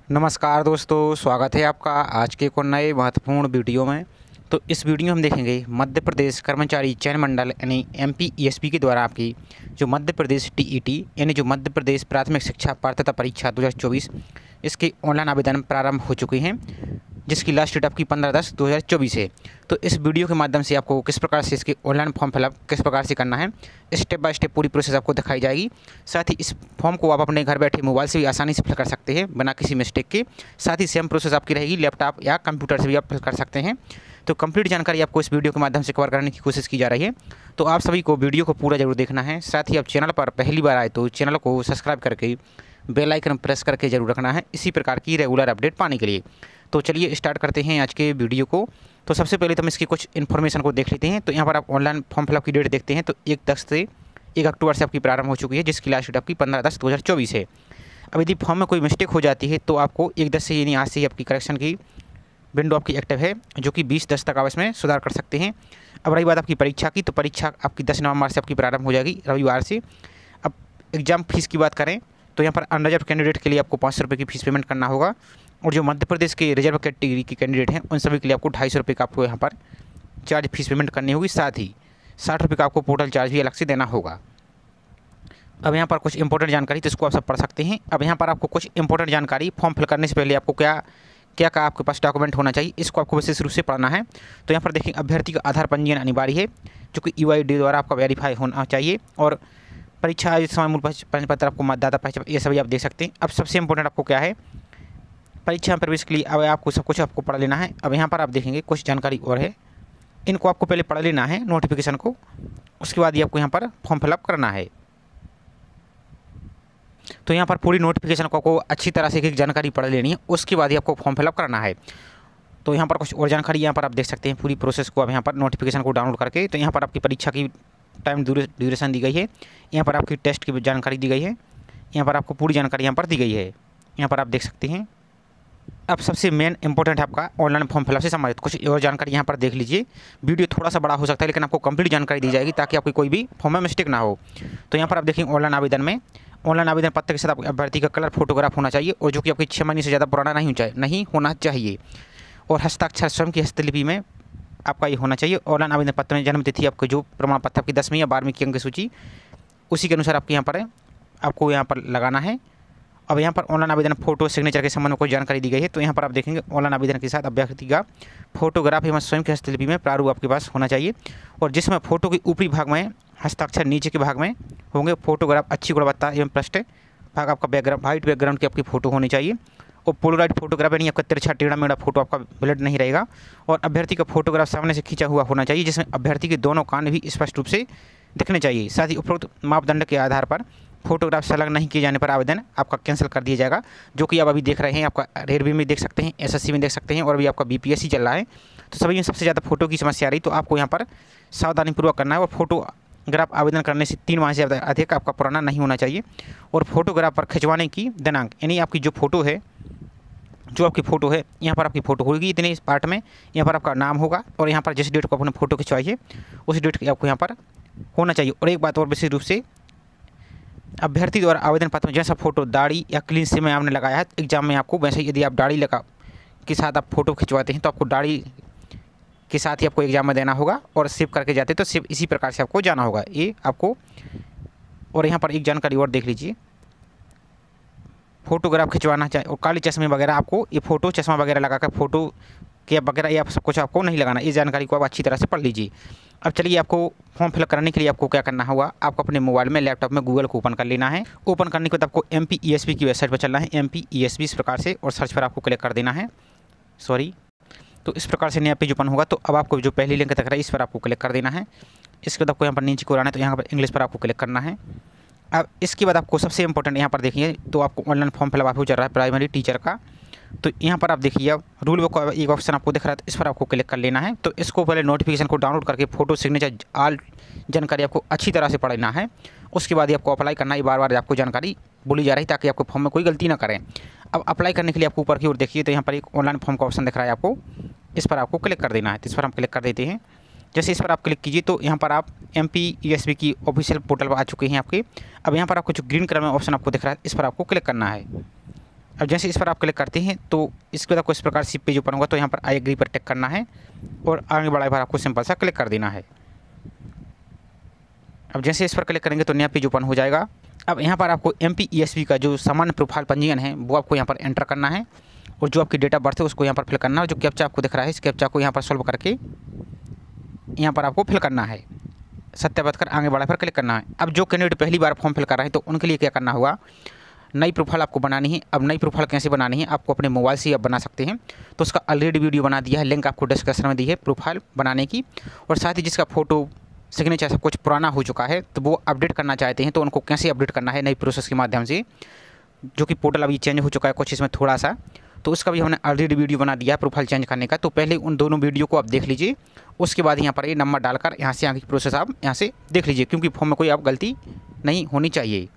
नमस्कार दोस्तों, स्वागत है आपका आज के एक और नए महत्वपूर्ण वीडियो में। तो इस वीडियो में हम देखेंगे मध्य प्रदेश कर्मचारी चयन मंडल यानी MPESP के द्वारा आपकी जो मध्य प्रदेश TET यानी जो मध्य प्रदेश प्राथमिक शिक्षा पात्रता परीक्षा 2024 इसके ऑनलाइन आवेदन प्रारंभ हो चुके हैं, जिसकी लास्ट डेट आपकी 15/10/2024 है। तो इस वीडियो के माध्यम से आपको किस प्रकार से इसके ऑनलाइन फॉर्म फिलअप किस प्रकार से करना है, स्टेप बाय स्टेप पूरी प्रोसेस आपको दिखाई जाएगी। साथ ही इस फॉर्म को आप अपने घर बैठे मोबाइल से भी आसानी से फिल कर सकते हैं बिना किसी मिस्टेक के। साथ ही सेम प्रोसेस आपकी रहेगी लैपटॉप या कंप्यूटर से भी आप फिल कर सकते हैं। तो कंप्लीट जानकारी आपको इस वीडियो के माध्यम से कवर करने की कोशिश की जा रही है। तो आप सभी को वीडियो को पूरा जरूर देखना है। साथ ही आप चैनल पर पहली बार आए तो चैनल को सब्सक्राइब करके बेल आइकन प्रेस करके जरूर रखना है इसी प्रकार की रेगुलर अपडेट पाने के लिए। तो चलिए स्टार्ट करते हैं आज के वीडियो को। तो सबसे पहले तो हम इसकी कुछ इन्फॉर्मेशन को देख लेते हैं। तो यहाँ पर आप ऑनलाइन फॉर्म फिलअप की डेट देखते हैं तो 1/10 से 1 अक्टूबर से आपकी प्रारंभ हो चुकी है, जिसकी लास्ट डेट आपकी 15/10/2024 है। अब यदि फॉर्म में कोई मिस्टेक हो जाती है तो आपको 1/10 से यानी आज से ही आपकी करेक्शन की विंडो आपकी एक्टिव है, जो कि 20/10 तक आप इसमें सुधार कर सकते हैं। अब रही बात आपकी परीक्षा की, तो परीक्षा आपकी 10 नवंबर से आपकी प्रारंभ हो जाएगी, रविवार से। अब एग्जाम फीस की बात करें तो यहाँ पर अनरिजर्व कैंडिडेट के लिए आपको 500 रुपये की फीस पेमेंट करना होगा, और जो मध्य प्रदेश के रिजर्व कैटेगरी के कैंडिडेट हैं उन सभी के लिए आपको 250 रुपये का आपको यहाँ पर चार्ज फीस पेमेंट करनी होगी। साथ ही 60 रुपये का आपको पोर्टल चार्ज भी अलग से देना होगा। अब यहाँ पर कुछ इंपॉर्टेंट जानकारी तो इसको आप सब पढ़ सकते हैं। अब यहाँ पर आपको कुछ इंपॉर्टेंट जानकारी फॉर्म फिल करने से पहले आपको क्या क्या आपके पास डॉक्यूमेंट होना चाहिए, इसको आपको विशेष रूप से पढ़ना है। तो यहाँ पर देखें, अभ्यर्थी का आधार पंजीयन अनिवार्य है, जो कि UID द्वारा आपका वेरीफाई होना चाहिए, और परीक्षा आयोजित समय मूल प्रमाण पत्र आपको मतदाता पहचान, ये सभी आप देख सकते हैं। अब सबसे इंपॉर्टेंट आपको क्या है, परीक्षा में प्रवेश के लिए अब आपको सब कुछ आपको पढ़ लेना है। अब यहाँ पर आप देखेंगे कुछ जानकारी और है, इनको आपको पहले पढ़ लेना है नोटिफिकेशन को, उसके बाद ही आपको यहाँ पर फॉर्म फिलअप करना है। तो यहाँ पर पूरी नोटिफिकेशन को आपको अच्छी तरह से एक जानकारी पढ़ लेनी है, उसके बाद ही आपको फॉर्म फिलअप करना है। तो यहाँ पर कुछ और जानकारी यहाँ पर आप देख सकते हैं पूरी प्रोसेस को। अब यहाँ पर नोटिफिकेशन को डाउनलोड करके, तो यहाँ पर आपकी परीक्षा की टाइम ड्यूरेशन दी गई है, यहाँ पर आपकी टेस्ट की जानकारी दी गई है, यहाँ पर आपको पूरी जानकारी यहाँ पर दी गई है, यहाँ पर आप देख सकते हैं। अब सबसे मेन इंपॉर्टेंट है आपका ऑनलाइन फॉर्म फिलअप से संबंधित कुछ और जानकारी यहाँ पर देख लीजिए। वीडियो थोड़ा सा बड़ा हो सकता है, लेकिन आपको कंप्लीट जानकारी दी जाएगी ताकि आपकी कोई भी फॉर्म में मिस्टेक ना हो। तो यहाँ पर आप देखेंगे ऑनलाइन आवेदन में, ऑनलाइन आवेदन पत्र के साथ आपके अभ्यर्थी का कलर फोटोग्राफ होना चाहिए, और जो कि आपकी 6 महीने से ज़्यादा पुराना नहीं होना चाहिए, और हस्ताक्षर स्वयं की हस्तलिपि में आपका ये होना चाहिए। ऑनलाइन आवेदन पत्र में जन्म तिथि, आपको जो प्रमाण पत्र आपकी 10वीं या 12वीं की अंक सूची, उसी के अनुसार आपके यहाँ पर आपको यहाँ पर लगाना है। अब यहाँ पर ऑनलाइन आवेदन फोटो सिग्नेचर के संबंध में कोई जानकारी दी गई है। तो यहाँ पर आप देखेंगे ऑनलाइन आवेदन के साथ अभ्यर्थी का फोटोग्राफ एवं स्वयं की हस्तलिपि में प्रारूप आपके पास होना चाहिए, और जिसमें फोटो के ऊपरी भाग में हस्ताक्षर नीचे के भाग में होंगे। फोटोग्राफ अच्छी गुणवत्ता एवं पृष्ठ भाग आपका बैकग्राउंड वाइट बैकग्राउंड की आपकी फ़ोटो होनी चाहिए, और पोलराइड फोटोग्राफ यानी आपका तिरछा टेढ़ा मेढ़ा फोटो आपका ब्लड नहीं रहेगा, और अभ्यर्थी का फोटोग्राफ सामने से खींचा हुआ होना चाहिए, जिसमें अभ्यर्थी के दोनों कान भी स्पष्ट रूप से दिखने चाहिए। साथ ही उपरोक्त मापदंड के आधार पर फोटोग्राफ संलग्न नहीं किए जाने पर आवेदन आपका कैंसिल कर दिया जाएगा, जो कि आप अभी देख रहे हैं। आपका रेलवे में देख सकते हैं, SSC में देख सकते हैं, और अभी आपका BPSC चल रहा है। तो सभी में सबसे ज़्यादा फोटो की समस्या आ रही, तो आपको यहाँ पर सावधानीपूर्वक करना है। और फोटोग्राफ आवेदन करने से 3 माह से अधिक आपका पुराना नहीं होना चाहिए, और फोटोग्राफ पर खिंचवाने की दिनांक यानी आपकी जो फ़ोटो है, यहाँ पर आपकी फ़ोटो होगी इतने इस पार्ट में, यहाँ पर आपका नाम होगा, और यहाँ पर जिस डेट को आपने फ़ोटो खिंचवाई है उस डेट की आपको यहाँ पर होना चाहिए। और एक बात और विशेष रूप से, अभ्यर्थी द्वारा आवेदन पत्र में जैसा फोटो दाढ़ी या क्लीन शेव में आपने लगाया है एग्जाम में, आपको वैसे ही यदि आप दाढ़ी लगा के साथ आप फोटो खिंचवाते हैं तो आपको दाढ़ी के साथ ही आपको एग्जाम में देना होगा, और सेव करके जाते तो सेव इसी प्रकार से आपको जाना होगा ये आपको। और यहाँ पर एक जानकारी और देख लीजिए, फोटोग्राफ खिंचवाना चाहिए, और काले चश्मे वगैरह आपको ये फ़ोटो चश्मा वगैरह लगाकर फ़ोटो के वगैरह ये आप सब कुछ आपको नहीं लगाना। इस जानकारी को आप अच्छी तरह से पढ़ लीजिए। अब चलिए, आपको फॉर्म फिलअप करने के लिए आपको क्या करना होगा, आपको अपने मोबाइल में लैपटॉप में गूगल को ओपन कर लेना है। ओपन करने के बाद आपको MPESP की वेबसाइट पर चलना है, MPESP इस प्रकार से, और सर्च पर आपको क्लिक कर देना है। तो इस प्रकार से नया पेज ओपन होगा। तो अब आपको जो पहली लिंक दिख रहा है इस पर आपको क्लिक कर देना है। इसके बाद आपको यहाँ पर नीचे को आना है, तो यहाँ पर इंग्लिश पर आपको क्लिक करना है। अब इसके बाद आपको सबसे इंपॉर्टेंट यहाँ पर देखिए, तो आपको ऑनलाइन फॉर्म फिलअप आपको चल रहा है प्राइमरी टीचर का। तो यहाँ पर आप देखिए, अब रूल बुक का एक ऑप्शन आपको दिख रहा है, तो इस पर आपको क्लिक कर लेना है। तो इसको पहले नोटिफिकेशन को डाउनलोड करके फ़ोटो सिग्नेचर ऑल जानकारी आपको अच्छी तरह से पढ़ना है। उसके बाद ही आपको अप्लाई करना है। बार बार आपको जानकारी बोली जा रही है ताकि आपको फॉर्म में कोई गलती ना करें। अब अप्लाई करने के लिए आपको ऊपर की ओर देखिए, तो यहाँ पर एक ऑनलाइन फॉर्म का ऑप्शन दिख रहा है आपको, इस पर आपको क्लिक कर देना है। तो इस पर हम क्लिक कर देते हैं। जैसे इस पर आप क्लिक कीजिए तो यहाँ पर आप MPESP की ऑफिशियल पोर्टल पर आ चुके हैं आपके। अब यहाँ पर आपको जो ग्रीन कलर में ऑप्शन आपको दिख रहा है इस पर आपको क्लिक करना है। अब जैसे इस पर आप क्लिक करते हैं तो इसके बाद आपको इस प्रकार से पेज ओपन होगा। तो यहाँ पर आई एग्री पर टिक करना है और आगे बढ़ाए पर आपको सिंपल सा क्लिक कर देना है। अब जैसे इस पर क्लिक करेंगे तो नया पेज ओपन हो जाएगा। अब यहाँ पर आपको MPESB का जो सामान्य प्रोफाइल पंजीयन है वो आपको यहाँ पर एंटर करना है और जो आपकी डेट ऑफ बर्थ है उसको यहाँ पर फिल करना है। जो कैप्चा आपको दिख रहा है इस कैप्चा को यहाँ पर सॉल्व करके यहाँ पर आपको फिल करना है। सत्यापित कर आगे बढ़ा पर क्लिक करना है। अब जो कैंडिडेट पहली बार फॉर्म फिल कर रहे हैं तो उनके लिए क्या करना होगा, नई प्रोफाइल आपको बनानी है। अब नई प्रोफाइल कैसे बनानी है, आपको अपने मोबाइल से आप बना सकते हैं। तो उसका ऑलरेडी वीडियो बना दिया है, लिंक आपको डिस्क्रिप्शन में दी है प्रोफाइल बनाने की। और साथ ही जिसका फ़ोटो सिग्नेचर सब कुछ पुराना हो चुका है तो वो अपडेट करना चाहते हैं तो उनको कैसे अपडेट करना है नई प्रोसेस के माध्यम से, जो कि पोर्टल अभी चेंज हो चुका है कुछ इसमें थोड़ा सा, तो उसका भी हमने ऑलरेडी वीडियो बना दिया है प्रोफाइल चेंज करने का। तो पहले उन दोनों वीडियो को आप देख लीजिए, उसके बाद यहाँ पर ये नंबर डालकर यहाँ से आगे की प्रोसेस आप यहाँ से देख लीजिए, क्योंकि फॉर्म में कोई आप गलती नहीं होनी चाहिए।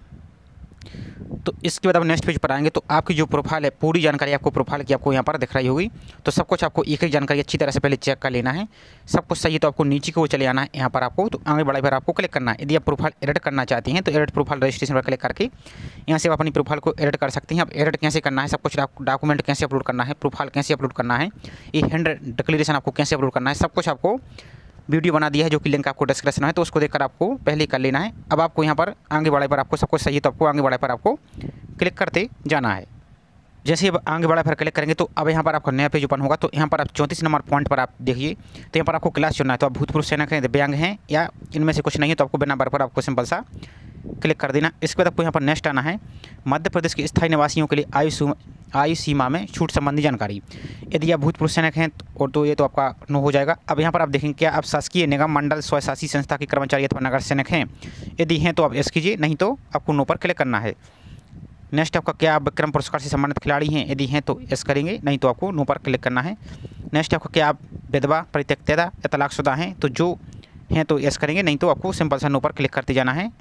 तो इसके बाद आप नेक्स्ट पेज पर आएंगे तो आपकी जो प्रोफाइल है पूरी जानकारी आपको प्रोफाइल की आपको यहाँ पर दिख रही होगी। तो सब कुछ आपको एक एक जानकारी अच्छी तरह से पहले चेक कर लेना है। सब कुछ सही है तो आपको नीचे को चले आना है यहाँ पर आपको, तो आगे बढ़ाई पर आपको क्लिक करना है। यदि आप प्रोफाइल एडिट करना चाहते हैं तो एडिट प्रोफाइल रजिस्ट्रेशन पर क्लिक करके यहाँ से आप अपनी प्रोफाइल को एडिट कर सकते हैं। अब एडिट कैसे करना है, सब कुछ डॉक्यूमेंट कैसे अपलोड करना है, प्रोफाइल कैसे अपलोड करना है, ये हैंड डिक्लेरेशन आपको कैसे अपलोड करना है, सब कुछ आपको वीडियो बना दिया है जो कि लिंक आपको डिस्क्रिप्शन है, तो उसको देखकर आपको पहले कर लेना है। अब आपको यहाँ पर आगे बढ़ाई पर आपको सब कुछ सही है तो आपको आगे बढ़ाई पर आपको क्लिक करते जाना है। जैसे अब आगे बढ़ा पर क्लिक करेंगे तो अब यहाँ पर आपका नया पेज ओपन होगा। तो यहाँ पर आप 34 नंबर पॉइंट पर आप देखिए, तो यहाँ पर आपको क्लास चुनना है। तो आप भूतपूर्व सैनिक हैं, दिव्यांग हैं या इनमें से कुछ नहीं है तो आपको बिना नंबर पर आपको सिंपल सा क्लिक कर देना। इसके बाद आपको यहाँ पर नेक्स्ट आना है, मध्य प्रदेश के स्थायी निवासियों के लिए आयु सीमा में छूट संबंधी जानकारी। यदि आप भूतपूर्व सैनिक हैं और तो ये तो आपका नो हो जाएगा। अब यहाँ पर आप देखेंगे क्या आप शासकीय निगम मंडल स्वशासी संस्था के कर्मचारी अथवा नगर सैनिक हैं, यदि हैं तो आप यस कीजिए, नहीं तो आपको नो पर क्लिक करना है। नेक्स्ट आपका क्या आप विक्रम पुरस्कार से संबंधित खिलाड़ी हैं, यदि हैं तो यस करेंगे, नहीं तो आपको नो पर क्लिक करना है। नेक्स्ट आपका क्या आप विधवा परित्यक्ता या तलाकशुदा हैं, तो जो हैं तो यस करेंगे, नहीं तो आपको सिंपल सा नो पर क्लिक करते जाना है।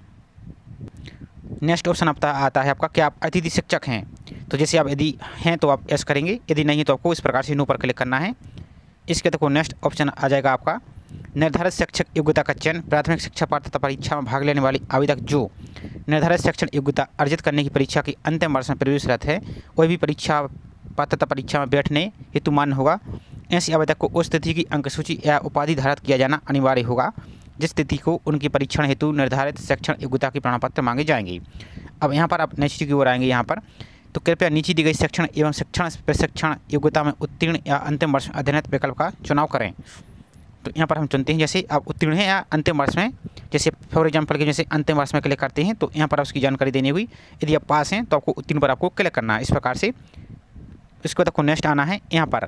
नेक्स्ट ऑप्शन आता है आपका क्या आप अतिथि शिक्षक हैं, तो जैसे आप यदि हैं तो आप यस करेंगे, यदि नहीं तो आपको इस प्रकार से नो पर क्लिक करना है। इसके देखो नेक्स्ट ऑप्शन आ जाएगा आपका निर्धारित शैक्षिक योग्यता का चयन। प्राथमिक शिक्षा पात्रता परीक्षा में भाग लेने वाली आवेदक जो निर्धारित शैक्षणिक योग्यता अर्जित करने की परीक्षा की अंतिम वर्ष में प्रवेशरत है, वह भी परीक्षा पात्रता परीक्षा में बैठने हेतु मान्य होगा। ऐसे आवेदक को उस तिथि की अंक सूची या उपाधि धारित किया जाना अनिवार्य होगा जिस तिथि को उनके परीक्षण हेतु निर्धारित शैक्षणिक योग्यता के प्रमाण पत्र मांगे जाएंगे। अब यहाँ पर आप नीचे की ओर आएंगे यहाँ पर, तो कृपया नीचे दी गई शिक्षण एवं शिक्षण प्रशिक्षण योग्यता में उत्तीर्ण या अंतिम वर्ष में अध्ययनरत विकल्प का चुनाव करें। तो यहाँ पर हम चुनते हैं जैसे आप उत्तीर्ण हैं या अंतिम वर्ष में, जैसे फॉर एग्जाम्पल के जैसे अंतिम वर्ष में क्लिक करते हैं तो यहाँ पर उसकी जानकारी देनी हुई। यदि आप पास हैं तो आपको उत्तीर्ण पर आपको क्लिक करना है इस प्रकार से। इसको तक नेक्स्ट आना है, यहाँ पर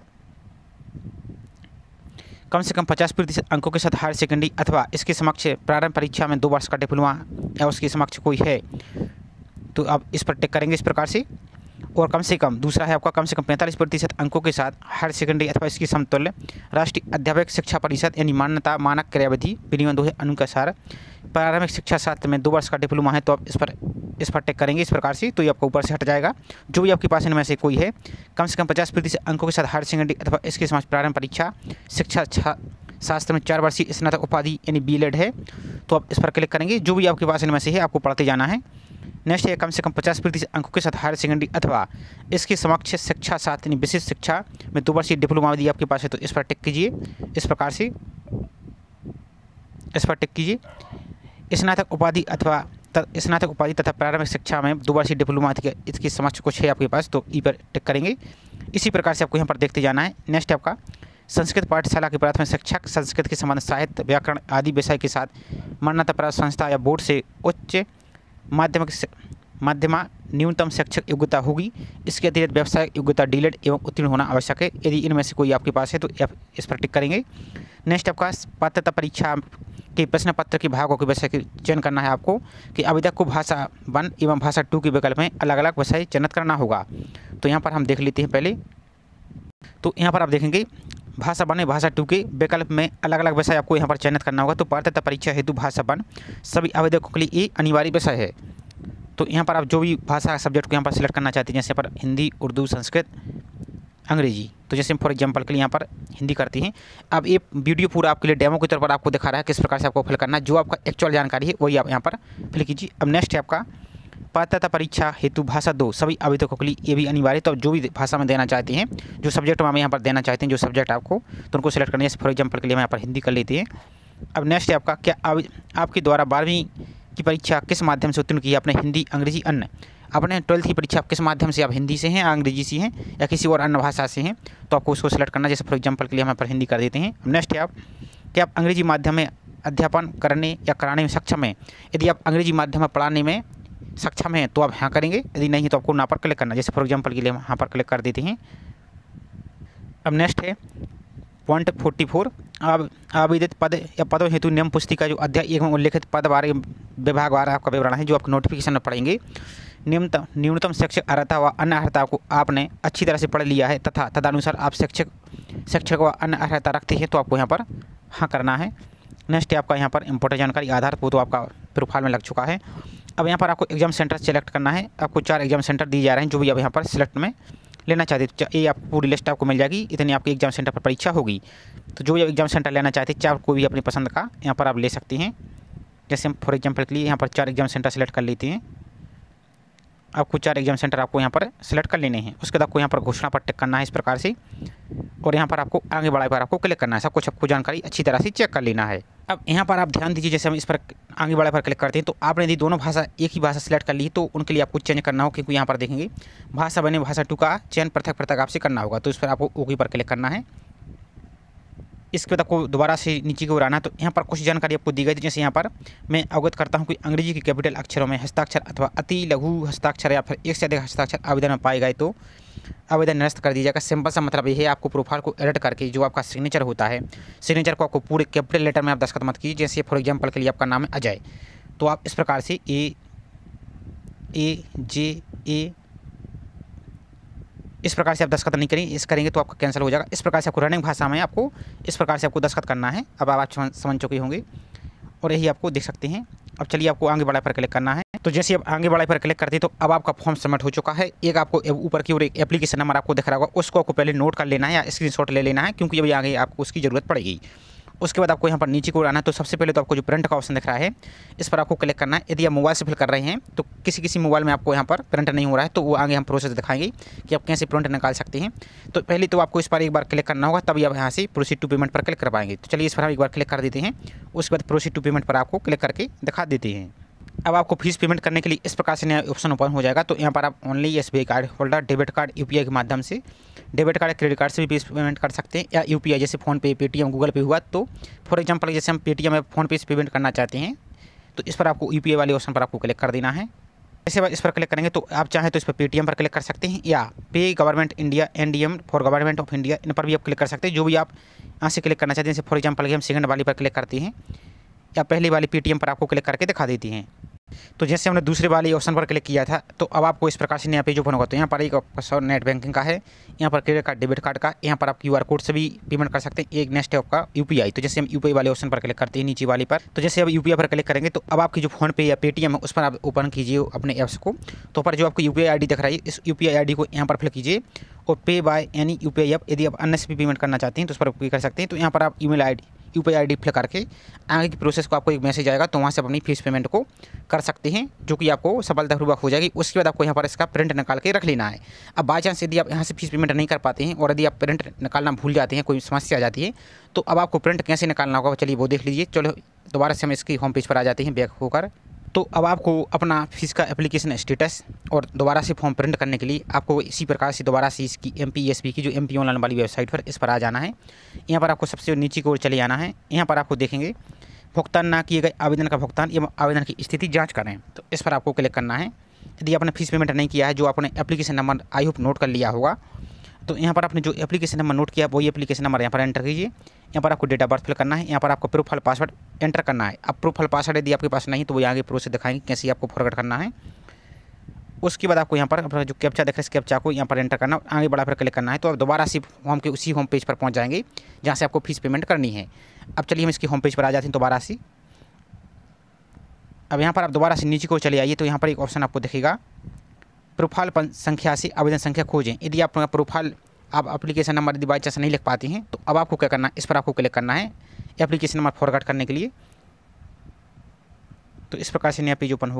कम से कम 50% अंकों के साथ हायर सेकेंडरी अथवा इसके समक्ष प्रारंभ परीक्षा में 2 वर्ष का डिप्लोमा या उसके समक्ष कोई है तो आप इस पर टिक करेंगे इस प्रकार से। और कम से कम दूसरा है आपका कम से कम 45% अंकों के साथ हायर सेकेंडरी अथवा इसकी समतुल्य राष्ट्रीय अध्यापक शिक्षा परिषद यानी मान्यता मानक क्रियाविधि विनियमन 2000 अनुसार प्रारंभिक शिक्षा शास्त्र में 2 वर्ष का डिप्लोमा है तो आप इस पर टिक करेंगे इस प्रकार से। तो ये आपको ऊपर से हट जाएगा। जो भी आपके पास इनमें से कोई है कम से कम 50% अंकों के साथ हायर सेकेंडरी अथवा इसके समक्ष प्रारंभ परीक्षा शिक्षा शास्त्र में 4 वर्षीय स्नातक उपाधि यानी BLED है तो आप इस पर क्लिक करेंगे। जो भी आपके पास इनमें से है आपको पढ़ते जाना है। नेक्स्ट है कम से कम 50% अंकों के साथ हायर सेकेंडरी अथवा इसके समक्ष शिक्षा शास्त्र यानी विशिष्ट शिक्षा में 2 वर्षीय डिप्लोमा यदि आपके पास है तो इस पर टिक कीजिए इस प्रकार से, इस पर टिक कीजिए। स्नातक उपाधि अथवा स्नातक उपाधि तथा प्रारंभिक शिक्षा में 2 वर्षीय डिप्लोमा इसके समक्ष कुछ है आपके पास तो ई पर टिक करेंगे। इसी प्रकार से आपको यहाँ पर देखते जाना है। नेक्स्ट आपका संस्कृत पाठशाला के प्राथमिक शिक्षक संस्कृत के संबंध साहित्य व्याकरण आदि विषय के साथ मान्यता प्राप्त संस्था या बोर्ड से उच्च माध्यमा न्यूनतम शैक्षिक योग्यता होगी। इसके अतिरिक्त व्यावसायिक योग्यता DLED एवं उत्तीर्ण होना आवश्यक है। यदि इनमें से कोई आपके पास है तो आप इस पर टिक करेंगे। नेक्स्ट आपका पात्रता परीक्षा के प्रश्न पत्र के भागों के विषय का चयन करना है आपको कि आवेदक को भाषा 1 एवं भाषा 2 के विकल्प में अलग अलग विषय चयनित करना होगा। तो यहाँ पर हम देख लेते हैं पहले, तो यहाँ पर आप देखेंगे भाषा 1 भाषा 2 के विकल्प में अलग अलग विषय आपको यहाँ पर चयनित करना होगा। तो पात्रता परीक्षा हेतु भाषा 1 सभी आवेदकों के लिए एक अनिवार्य विषय है। तो यहाँ पर आप जो भी भाषा सब्जेक्ट को यहाँ पर सिलेक्ट करना चाहते हैं जैसे पर हिंदी उर्दू संस्कृत अंग्रेजी, तो जैसे फॉर एग्जांपल के लिए यहाँ पर हिंदी करते हैं। अब ये वीडियो पूरा आपके लिए डेमो के तौर पर आपको दिखा रहा है किस प्रकार से आपको फिल करना है। जो आपका एक्चुअल जानकारी है वही आप यहाँ पर फिल कीजिए। अब नेक्स्ट है आपका पात्रता परीक्षा हेतु भाषा 2 सभी आवेदकों के लिए ये भी अनिवार्य। तो जो भी भाषा में देना चाहते हैं, जो सब्जेक्ट में हम यहाँ पर देना चाहते हैं, जो सब्जेक्ट आपको, तो उनको सेलेक्ट करना है। फॉर एग्जाम्पल के लिए हम यहाँ पर हिंदी कर लेते हैं। अब नेक्स्ट है आपका, क्या आपके द्वारा 12वीं की परीक्षा किस माध्यम से उत्तीर्ण की है? आपने हिंदी, अंग्रेजी, अन्य। आपने 12th की परीक्षा आप किस माध्यम से, आप हिंदी से हैं, अंग्रेजी से हैं, या किसी और अन्य भाषा से हैं, तो आपको उसको सेलेक्ट करना है। जैसे फॉर एग्जाम्पल के लिए हम यहाँ पर हिंदी कर देते हैं। नेक्स्ट है आप, क्या आप अंग्रेजी माध्यम में अध्यापन करने या कराने में सक्षम हैं? यदि आप अंग्रेजी माध्यम में पढ़ाने में सक्षम हैं तो आप हाँ करेंगे, यदि नहीं तो आपको ना पर क्लिक करना है। जैसे फॉर एग्जाम्पल के लिए हम यहाँ पर क्लिक कर देते हैं। अब नेक्स्ट है पॉइंट 44, आवेदित पद या पदों हेतु नियम पुस्तिका जो अध्याय 1 में उल्लेखित पद बारे विभाग वार आपका विवरण है, जो आपको नोटिफिकेशन में पढ़ेंगे। न्यूनतम शैक्षिक अर्हता व अन्य अर्हता को आपने अच्छी तरह से पढ़ लिया है तथा तदनुसार आप शिक्षक व अन्य अर्हता रखते हैं तो आपको यहाँ पर हाँ करना है। नेक्स्ट है आपका यहाँ पर इंपॉर्टेंट जानकारी, आधार वो तो आपका प्रोफाइल में लग चुका है। अब यहाँ पर आपको एग्जाम सेंटर सेलेक्ट करना है। आपको 4 एग्जाम सेंटर दिए जा रहे हैं, जो भी आप यहाँ पर सिलेक्ट में लेना चाहते हैं। ये आपको पूरी लिस्ट आपको मिल जाएगी, इतनी आपके एग्जाम सेंटर पर परीक्षा होगी। तो जो भी एग्जाम सेंटर लेना चाहते हैं, 4 कोई भी अपनी पसंद का यहाँ पर आप ले सकते हैं। जैसे हम फॉर एग्जाम्पल के लिए यहाँ पर 4 एग्जाम सेंटर सेलेक्ट कर लेते हैं। आपको 4 एग्जाम सेंटर आपको यहाँ पर सेलेक्ट कर लेने हैं। उसके बाद आपको यहाँ पर घोषणा पर टिक करना है इस प्रकार से, और यहाँ पर आपको आगे बढ़ाए पर आपको क्लिक करना है। सब कुछ आपको जानकारी अच्छी तरह से चेक कर लेना है। अब यहाँ पर आप ध्यान दीजिए, जैसे हम इस पर आगे बढ़ाए पर क्लिक करते हैं तो आपने यदि दोनों भाषा एक ही भाषा सेलेक्ट कर ली तो उनके लिए आपको चेंज करना हो, क्योंकि यहाँ पर देखेंगे भाषा 1 बने भाषा 2 का चयन पृथक पृथक आपसे करना होगा। तो इस पर आपको ओके पर क्लिक करना है। इसके बाद आपको दोबारा से नीचे की ओर आना है। तो यहाँ पर कुछ जानकारी आपको दी गई थी। जैसे यहाँ पर मैं अवगत करता हूँ कि अंग्रेजी के कैपिटल अक्षरों में हस्ताक्षर अथवा अति लघु हस्ताक्षर या फिर एक से अधिक हस्ताक्षर आवेदन में पाए गए तो आवेदन निरस्त कर दिया जाएगा। सिंपल सा मतलब ये है, आपको प्रोफाइल को एडिट करके जो आपका सिग्नेचर होता है, सिग्नेचर को आपको पूरे कैपिटल लेटर में आप दस्तखत मत कीजिए। जैसे फॉर एग्जाम्पल के लिए आपका नाम है अजय, तो आप इस प्रकार से AJ इस प्रकार से आप दस्तखत नहीं करेंगे, इस करेंगे तो आपका कैंसिल हो जाएगा। इस प्रकार से आपको रनिंग भाषा में आपको इस प्रकार से आपको दस्तखत करना है। अब आप समझ चुके होंगे और यही आपको देख सकते हैं। अब चलिए आपको आगे बढ़ाए पर क्लिक करना है। तो जैसे आप आगे बढ़ाए पर क्लिक करते हैं तो अब आपका फॉर्म सबमिट हो चुका है। एक आपको ऊपर की ओर एक एप्लीकेशन नंबर आपको दिख रहा होगा, उसको आपको पहले नोट कर लेना है या स्क्रीनशॉट ले लेना है, क्योंकि अभी आगे आपको उसकी ज़रूरत पड़ेगी। उसके बाद आपको यहाँ पर नीचे को आना है। तो सबसे पहले तो आपको जो प्रिंट का ऑप्शन दिख रहा है, इस पर आपको क्लिक करना है। यदि आप मोबाइल से फिल कर रहे हैं तो किसी मोबाइल में आपको यहाँ पर प्रिंट नहीं हो रहा है, तो वो आगे हम प्रोसेस दिखाएंगे कि आप कैसे प्रिंट निकाल सकते हैं। तो पहले तो आपको इस पर एक बार क्लिक करना होगा, तभी आप यहाँ से प्रोसीड टू पेमेंट पर क्लिक कर पाएंगे। तो चलिए इस पर हम एक बार क्लिक कर देते हैं। उसके बाद प्रोसीड टू पेमेंट पर आपको क्लिक करके दिखा देते हैं। अब आपको फीस पेमेंट करने के लिए इस प्रकार से नया ऑप्शन ओपन हो जाएगा। तो यहाँ पर आप only SBI card holder debit card UPI के माध्यम से, डेबिट कार्ड क्रेडिट कार्ड से भी फीस पेमेंट कर सकते हैं, या UPI जैसे फ़ोनपे, पेटीएम, गूगल पे हुआ। तो फॉर एग्जांपल जैसे हम पेटीएम या फ़ोनपे से पेमेंट करना चाहते हैं तो इस पर आपको UPI वाले ऑप्शन पर आपको क्लिक कर देना है। ऐसे बाद इस पर क्लिक करेंगे तो आप चाहें तो इस पर पेटीएम पर क्लिक कर सकते हैं, या pay government India NDM for government of India, इन पर भी आप क्लिक कर सकते हैं। जो भी आप यहाँ से क्लिक करना चाहते हैं। जैसे फॉर एग्जाम्पल हम सेकंड वाली पर क्लिक करते हैं या पहली वाली पेटीएम पर आपको क्लिक करके दिखा देती हैं। तो जैसे हमने दूसरे वाले ऑप्शन पर क्लिक किया था तो अब आपको इस प्रकार से नया पेज ओपन होगा। तो यहाँ पर एक नेट बैंकिंग का है, यहाँ पर क्रेडिट कार्ड, डेबिट कार्ड का, यहाँ पर आप QR कोड से भी पेमेंट कर सकते हैं। एक नेक्स्ट है आपका UPI। तो जैसे हम UPI वाले ऑप्शन पर क्लिक करते हैं नीचे वाली पर, तो जैसे अब UPI पर क्लिक करेंगे तो अब आपकी जो फ़ोनपे या पेटीएम है उस पर आप ओपन कीजिए अपने ऐप्स को। तो पर जो आपको UPI ID दिख रहा है, इस UPI ID को यहाँ पर फिल कीजिए और पे बाय एनी UPI ऐप। यदि आप अन्य से भी पेमेंट करना चाहते हैं तो उस पर पे कर सकते हैं। तो यहाँ पर आप email ID UPI ID fill करके आगे की प्रोसेस को आपको एक मैसेज आएगा, तो वहाँ से अपनी फीस पेमेंट को कर सकते हैं, जो कि आपको सफलतापूर्वक हो जाएगी। उसके बाद आपको यहाँ पर इसका प्रिंट निकाल के रख लेना है। अब बाई चांस यदि आप यहाँ से फीस पेमेंट नहीं कर पाते हैं और यदि आप प्रिंट निकालना भूल जाते हैं, कोई समस्या आ जाती है, तो अब आपको प्रिंट कैसे निकालना होगा, चलिए वो देख लीजिए। चलो दोबारा से हम इसकी होम पेज पर आ जाते हैं बैक होकर। तो अब आपको अपना फीस का एप्लीकेशन स्टेटस और दोबारा से फॉर्म प्रिंट करने के लिए आपको इसी प्रकार से दोबारा से इसकी MPESB की जो MP ऑनलाइन वाली वेबसाइट पर इस पर आ जाना है। यहाँ पर आपको सबसे नीचे की ओर चले आना है। यहाँ पर आपको देखेंगे भुगतान ना किए गए आवेदन का भुगतान या आवेदन की स्थिति जाँच करें, तो इस पर आपको क्लिक करना है। यदि आपने फीस पेमेंट नहीं किया है, जो आपने application number I hope note कर लिया होगा, तो यहाँ पर आपने जो एप्लीकेशन नंबर नोट किया वही एप्लीकेशन नंबर यहाँ पर एंटर कीजिए। यहाँ पर आपको डेट ऑफ बर्थ फिल करना है। यहाँ पर आपको प्रूफ वाला पासवर्ड एंटर करना है। अब प्रूफ वाला पासवर्ड यदि आपके पास नहीं तो वो आगे प्रोसेस दिखाएंगे कैसे आपको फॉरवर्ड करना है। उसके बाद आपको यहाँ पर अपना जो कैप्चा दिख रहा है, इस कैप्चा को यहाँ पर एंटर करना, आगे बढ़ा फिर क्लिक करना है। तो आप दोबारा से होम के उसी होम पेज पर पहुँच जाएंगे जहाँ से आपको फीस पेमेंट करनी है। अब चलिए हम इसकी होम पेज पर आ जाते हैं दोबारा से। अब यहाँ पर आप दोबारा से नीचे को चले आइए, तो यहाँ पर एक ऑप्शन आपको दिखेगा, प्रोफाइल संख्या से आवेदन संख्या खोजें। यदि आप प्रोफाइल आप एप्लीकेशन नंबर यदि बाई चांस नहीं लिख पाते हैं तो अब आपको क्या करना है, इस पर आपको क्लिक करना है एप्लीकेशन नंबर फॉरवर्ड करने के लिए। तो इस प्रकार से नया पेज ओपन होगा।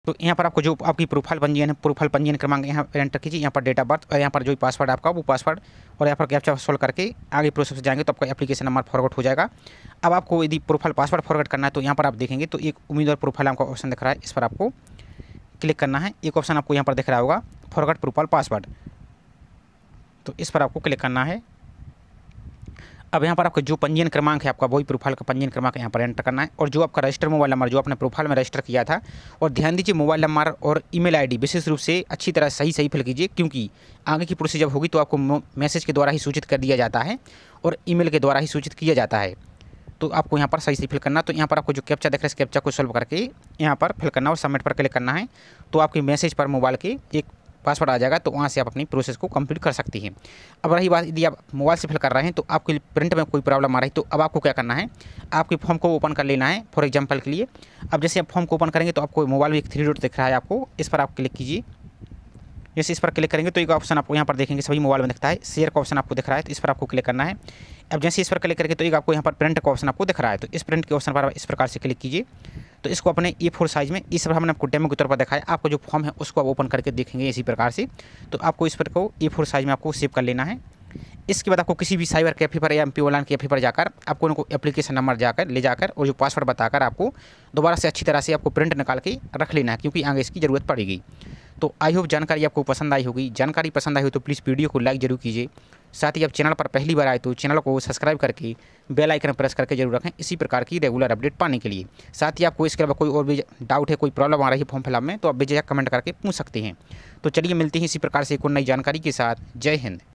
तो यहाँ पर आपको जो आपकी प्रोफाइल पंजीयन है, प्रोफाइल पंजीयन क्रमांक यहाँ पर एंटर कीजिए, यहाँ पर डेट ऑफ बर्थ और यहाँ पर जो पासवर्ड आपका वो पासवर्ड और यहाँ पर कैप्चा सोल्व करके आगे प्रोसेस से जाएंगे तो आपका एप्लीकेशन नंबर फॉरवर्ड हो जाएगा। अब आपको यदि प्रोफाइल पासवर्ड फॉरवर्ड करना है तो यहाँ पर आप देखेंगे तो एक उम्मीदवार प्रोफाइल आपका ऑप्शन दिख रहा है, इस पर आपको क्लिक करना है। एक ऑप्शन आपको यहाँ पर दिख रहा होगा फॉरवर्ड प्रोफाइल पासवर्ड, तो इस पर आपको क्लिक करना है। अब यहाँ पर आपका जो पंजीयन क्रमांक है आपका वही प्रोफाइल का पंजीयन क्रमांक यहाँ पर एंटर करना है और जो आपका रजिस्टर मोबाइल नंबर जो आपने प्रोफाइल में रजिस्टर किया था, और ध्यान दीजिए मोबाइल नंबर और ईमेल आईडी विशेष रूप से अच्छी तरह सही फिल कीजिए, क्योंकि आगे की प्रोसेस जब होगी तो आपको मैसेज के द्वारा ही सूचित कर दिया जाता है और ईमेल के द्वारा ही सूचित किया जाता है। तो आपको यहाँ पर सही फिल करना। तो यहाँ पर आपको जो कैप्चा दिख रहा है इस कैप्चा को सॉल्व करके यहाँ पर फिल करना और सबमिट पर क्लिक करना है। तो आपके मैसेज पर मोबाइल के एक पासवर्ड आ जाएगा, तो वहाँ से आप अपनी प्रोसेस को कंप्लीट कर सकती हैं। अब रही बात यदि आप मोबाइल से फिल कर रहे हैं तो आपके प्रिंट में कोई प्रॉब्लम आ रही है तो अब आपको क्या करना है, आपके फॉर्म को ओपन कर लेना है फॉर एग्जांपल के लिए। अब जैसे आप फॉर्म को ओपन करेंगे तो आपको मोबाइल में एक 3 डॉट दिख रहा है आपको, इस पर आप क्लिक कीजिए। जैसे इस पर क्लिक करेंगे तो एक ऑप्शन आपको यहाँ पर देखेंगे सभी मोबाइल में दिखता है, शेयर का ऑप्शन आपको दिख रहा है, तो इस पर आपको क्लिक करना है। अब जैसे इस पर क्लिक करेंगे तो एक आपको यहाँ पर प्रिंट का ऑप्शन आपको दिख रहा है, तो इस प्रिंट के ऑप्शन पर आप इस प्रकार से क्लिक कीजिए। तो इसको अपने A4 साइज़ में, इस पर हमने आपको डेमो के तौर पर दिखाया, आपको जो फॉर्म है उसको आप ओपन करके देखेंगे इसी प्रकार से। तो आपको इस पर को A4 साइज़ में आपको सेव कर लेना है। इसके बाद आपको किसी भी साइबर कैफे पर या MP ऑनलाइन कैफे पर जाकर आपको उनको एप्लीकेशन नंबर ले जाकर और जो पासवर्ड बताकर आपको दोबारा से अच्छी तरह से आपको प्रिंट निकाल के रख लेना है, क्योंकि आगे इसकी ज़रूरत पड़ेगी। तो आई होप जानकारी आपको पसंद आई होगी। जानकारी पसंद आई हो तो प्लीज़ वीडियो को लाइक जरूर कीजिए। साथ ही आप चैनल पर पहली बार आए तो चैनल को सब्सक्राइब करके बेल आइकन प्रेस करके जरूर रखें इसी प्रकार की रेगुलर अपडेट पाने के लिए। साथ ही आपको इसके अलावा कोई और भी डाउट है, कोई प्रॉब्लम आ रही है फॉर्म फिलअप में, तो आप बेझिझक कमेंट करके पूछ सकते हैं। तो चलिए मिलते हैं इसी प्रकार से एक और नई जानकारी के साथ। जय हिंद।